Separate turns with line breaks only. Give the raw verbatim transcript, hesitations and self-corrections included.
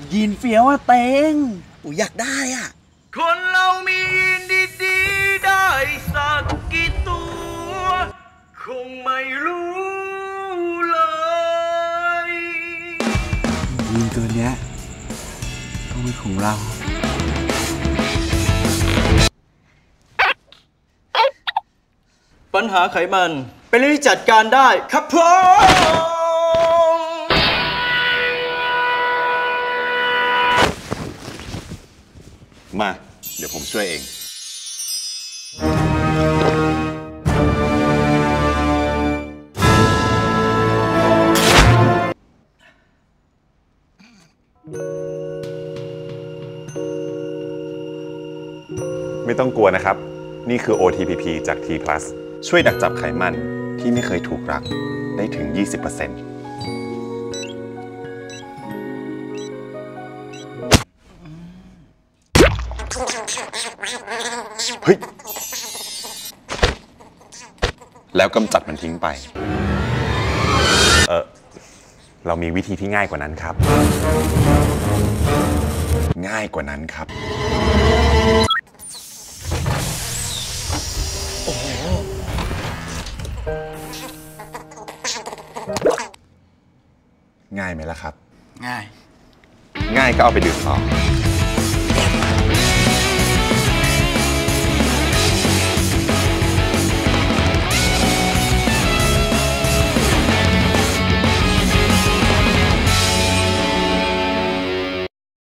ยีนเฟี้ยวอะเตง
อูอยากได้อ่ะ
คนเรามีดีๆได้สักกี่ตัวคงไม่รู้เลย
ยีนตัวเนี้ยต้องเป็นของเรา
ปัญหาไขมันเป็นเรื่องที่จัดการได้ครับผม
มาเดี๋ยวผมช่วยเองไม่ต้องกลัวนะครับนี่คือ โอ ที พี พี จาก T plus ช่วยดักจับไขมันที่ไม่เคยถูกรักได้ถึง ยี่สิบเปอร์เซ็นต์ เฮ้ย แล้วกำจัดมันทิ้งไป เออเรามีวิธีที่ง่ายกว่านั้นครับ ง่ายกว่านั้นครับง่ายไหมล่ะครับ
ง่าย
ง่ายก็เอาไปดื่มต่อ